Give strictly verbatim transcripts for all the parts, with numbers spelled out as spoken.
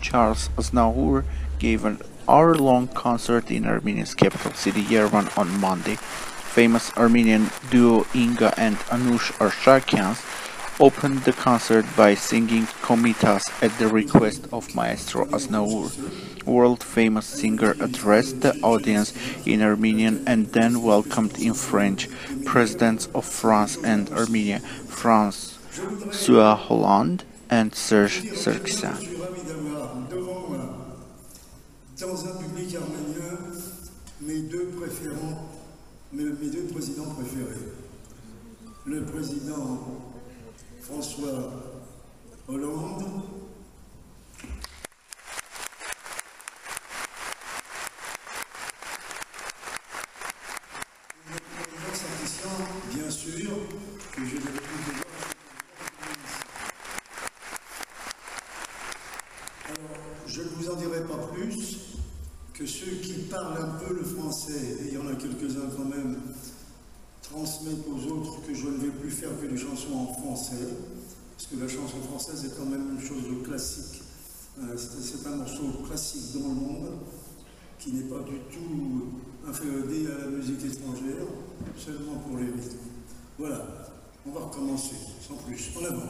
Charles Aznavour gave an hour-long concert in Armenia's capital city Yerevan on Monday. Famous Armenian duo Inga and Anush Arshakian opened the concert by singing Komitas at the request of Maestro Aznavour. World-famous singer addressed the audience in Armenian and then welcomed in French presidents of France and Armenia, François Hollande and Serge Sarkisian. Dans un public arménien, mes deux préférents, mes, mes deux présidents préférés. Le président François Hollande et le président Sarkisian, bien sûr, que je n'avais plus de voir. Alors, je ne vous en dirai pas plus que ceux qui parlent un peu le français, et il y en a quelques-uns quand même, transmettent aux autres que je ne vais plus faire que des chansons en français, parce que la chanson française est quand même une chose de classique. C'est un morceau classique dans le monde, qui n'est pas du tout inféodé à la musique étrangère, seulement pour les rythmes. Voilà, on va recommencer, sans plus. En avant.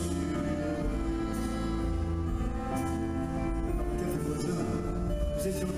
Vous êtes sur